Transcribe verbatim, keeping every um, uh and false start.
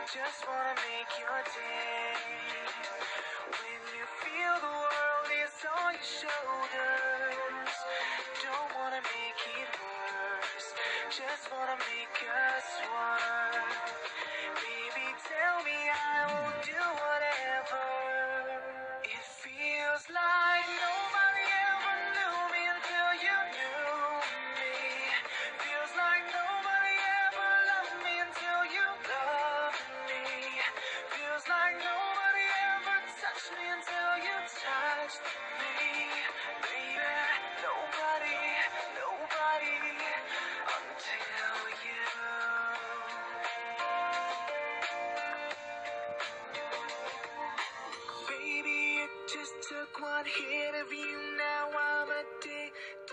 Just wanna make your day. When you feel the world is on your shoulders, don't wanna make it worse. Just wanna make us one. Baby, tell me I will do whatever. It feels like nobody ever knew me until you knew me. Feels like nobody ever loved me until you loved me. Feels like nobody ever touched me until you touched me. Baby, nobody, nobody until you. Baby, it just took one hit of you, now I'm addicted.